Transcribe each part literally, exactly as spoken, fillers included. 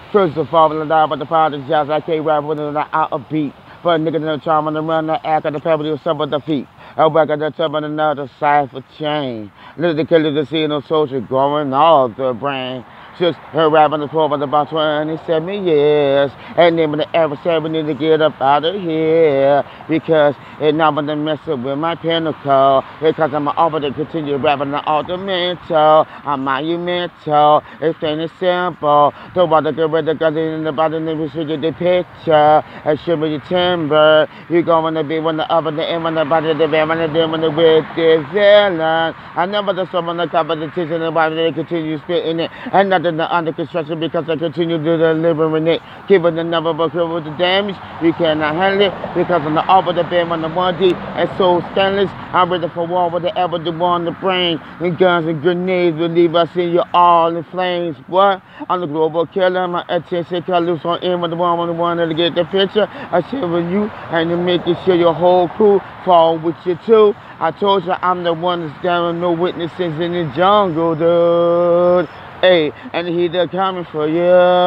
First of all, when I die about the apologize, I can't rap with it out of beat. But niggas in the charm on the run, the act of the pebble, do some of the feet. I back at the top of another Cypher chain. Little killers to see no soldier growing all the brain. Just her rapping the floor for about twenty-seven years. And name of the adversary, we need to get up out of here. Because it's not going to mess up with my pinnacle. Because I'm over to continue rapping the ultimental. I'm monumental. It's plain and simple. Don't bother to get rid of the guns in the bottom and we should get the picture. It should be the timber. You're going to be one the other, the end, when the body, the band, when the dim, when the with the villain. I never the sum on the competition, and why they continue spitting it. And nothing the under construction because I continue to deliver it. Keeping the number but with the damage, we cannot handle it because on the up of the band on the one D and so stainless. I'm ready for war with the ever the one the brain and guns and grenades will leave us in you all in flames. What? I'm the global killer, my attention colors on in with the one on the one to get the picture. I share with you and to make it sure your whole crew fall with you too. I told you I'm the one that's down, no witnesses in the jungle, dude. Hey, and he they're coming for you.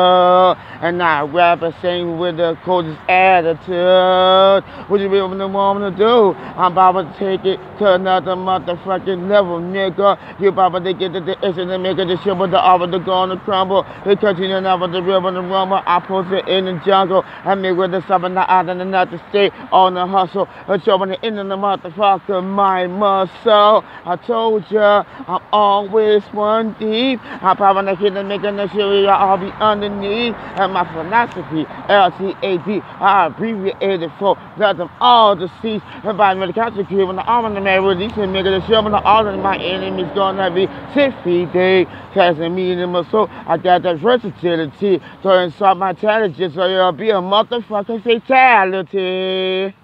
And I rap and sing with the coldest attitude. What you really want to do? I'm about to take it to another motherfucking level, nigga. You about to get to the essence and make it the shit with the offer to go on the crumble. They continue now with the river and the rumble. I post it in the jungle. I make with the summer, not out and not to stay on the hustle. And showing the end of the motherfucker, my muscle. I told ya, I'm always one deep. I'm I want to hit and make an sure I'll be underneath. And my philosophy, L T A D, I abbreviated for let them all deceased. And by the country cube when the arm on the man release and make it sure when all of my enemies gonna be six feet deep. Casting me in the muscle, I got that versatility. So inside my intelligence, so you'll be a motherfucking fatality.